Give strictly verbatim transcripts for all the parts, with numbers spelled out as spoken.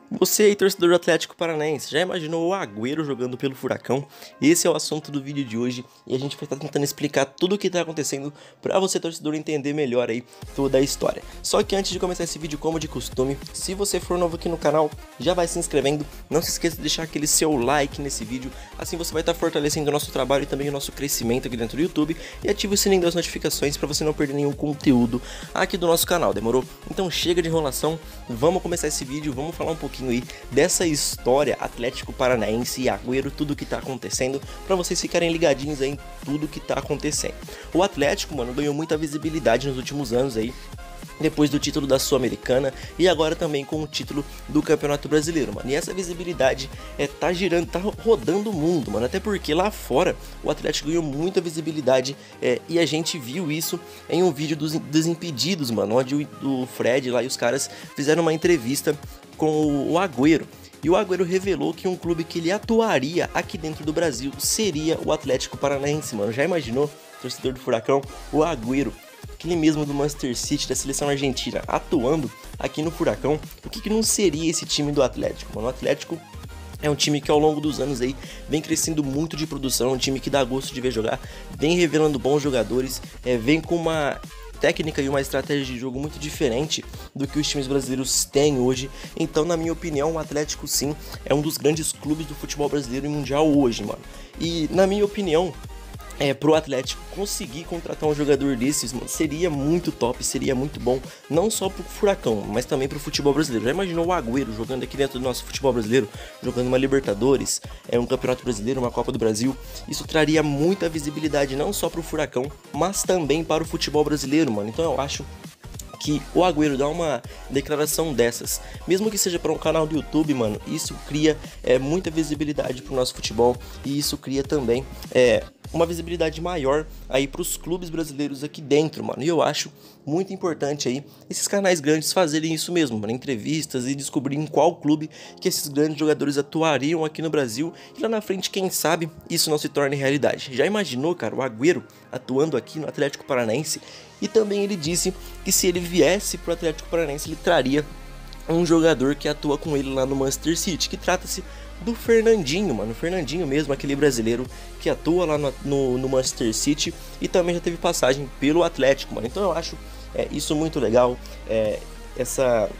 Você aí, torcedor do Atlético Paranaense, já imaginou o Agüero jogando pelo Furacão? Esse é o assunto do vídeo de hoje e a gente vai estar tentando explicar tudo o que está acontecendo para você, torcedor, entender melhor aí toda a história. Só que antes de começar esse vídeo, como de costume, se você for novo aqui no canal, já vai se inscrevendo, não se esqueça de deixar aquele seu like nesse vídeo, assim você vai estar fortalecendo o nosso trabalho e também o nosso crescimento aqui dentro do YouTube, e ative o sininho das notificações para você não perder nenhum conteúdo aqui do nosso canal, demorou? Então chega de enrolação, vamos começar esse vídeo, vamos falar um pouquinho aí dessa história Atlético Paranaense e Agüero, tudo que tá acontecendo, para vocês ficarem ligadinhos aí em tudo que tá acontecendo. O Atlético, mano, ganhou muita visibilidade nos últimos anos aí, depois do título da Sul-Americana e agora também com o título do Campeonato Brasileiro, mano. E essa visibilidade é, tá girando, tá rodando o mundo, mano. Até porque lá fora o Atlético ganhou muita visibilidade é, e a gente viu isso em um vídeo dos Desimpedidos, mano, onde o, o Fred lá e os caras fizeram uma entrevista com o, o Agüero. E o Agüero revelou que um clube que ele atuaria aqui dentro do Brasil seria o Atlético Paranaense, mano. Já imaginou, torcedor do Furacão, o Agüero, aquele mesmo do Manchester City, da seleção argentina, atuando aqui no Furacão? O que, que não seria esse time do Atlético, mano? O Atlético é um time que ao longo dos anos aí vem crescendo muito de produção, um time que dá gosto de ver jogar, vem revelando bons jogadores, é, vem com uma técnica e uma estratégia de jogo muito diferente do que os times brasileiros têm hoje. Então, na minha opinião, o Atlético sim é um dos grandes clubes do futebol brasileiro e mundial hoje, mano. E na minha opinião, É, pro Atlético conseguir contratar um jogador desses, mano, seria muito top, seria muito bom, não só pro Furacão, mas também pro futebol brasileiro. Já imaginou o Agüero jogando aqui dentro do nosso futebol brasileiro, jogando uma Libertadores, é um Campeonato Brasileiro, uma Copa do Brasil? Isso traria muita visibilidade não só pro Furacão, mas também para o futebol brasileiro, mano. Então eu acho que o Agüero dá uma declaração dessas, mesmo que seja para um canal do YouTube, mano, isso cria é, muita visibilidade pro nosso futebol e isso cria também é, uma visibilidade maior aí pros clubes brasileiros aqui dentro, mano. E eu acho muito importante aí esses canais grandes fazerem isso mesmo, mano, entrevistas e descobrir em qual clube que esses grandes jogadores atuariam aqui no Brasil e lá na frente, quem sabe, isso não se torne realidade. Já imaginou, cara, o Agüero atuando aqui no Atlético Paranaense? E também ele disse que se ele viesse pro Atlético Paranaense, ele traria um jogador que atua com ele lá no Manchester City, que trata-se do Fernandinho, mano, o Fernandinho mesmo, aquele brasileiro que atua lá no, no, no Manchester City e também já teve passagem pelo Atlético, mano. Então eu acho é, isso muito legal, é, essa,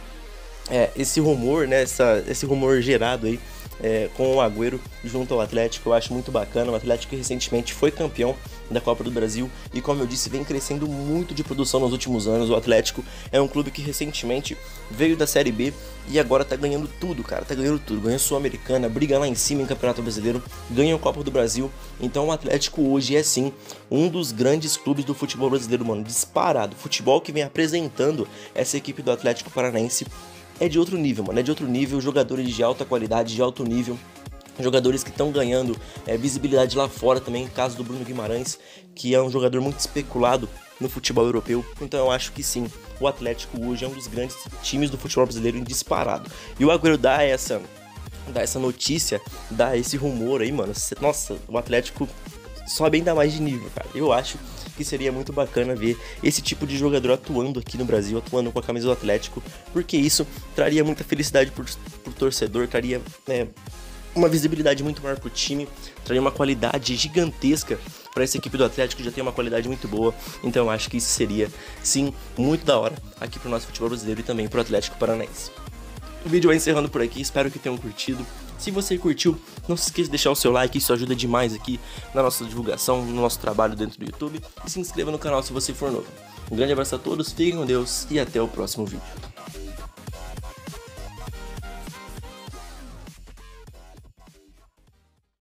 é, esse rumor, né, essa, esse rumor gerado aí é, com o Agüero junto ao Atlético, eu acho muito bacana. O Atlético recentemente foi campeão da Copa do Brasil e, como eu disse, vem crescendo muito de produção nos últimos anos. O Atlético é um clube que recentemente veio da Série B e agora tá ganhando tudo, cara, tá ganhando tudo, ganha Sul-Americana, briga lá em cima em Campeonato Brasileiro, ganha a Copa do Brasil. Então o Atlético hoje é sim um dos grandes clubes do futebol brasileiro, mano, disparado. O futebol que vem apresentando essa equipe do Atlético Paranaense é de outro nível, mano, é de outro nível, jogadores de alta qualidade, de alto nível, jogadores que estão ganhando é, visibilidade lá fora também, no caso do Bruno Guimarães, que é um jogador muito especulado no futebol europeu. Então eu acho que sim, o Atlético hoje é um dos grandes times do futebol brasileiro disparado. E o Agüero dá essa, dá essa notícia, dá esse rumor aí, mano, nossa, o Atlético sobe ainda mais de nível, cara. Eu acho que seria muito bacana ver esse tipo de jogador atuando aqui no Brasil, atuando com a camisa do Atlético, porque isso traria muita felicidade pro, pro torcedor, traria é, uma visibilidade muito maior pro time, traria uma qualidade gigantesca para essa equipe do Atlético, que já tem uma qualidade muito boa. Então eu acho que isso seria, sim, muito da hora aqui pro nosso futebol brasileiro e também pro Atlético Paranaense. O vídeo vai encerrando por aqui, espero que tenham curtido. Se você curtiu, não se esqueça de deixar o seu like, isso ajuda demais aqui na nossa divulgação, no nosso trabalho dentro do YouTube. E se inscreva no canal se você for novo. Um grande abraço a todos, fiquem com Deus e até o próximo vídeo.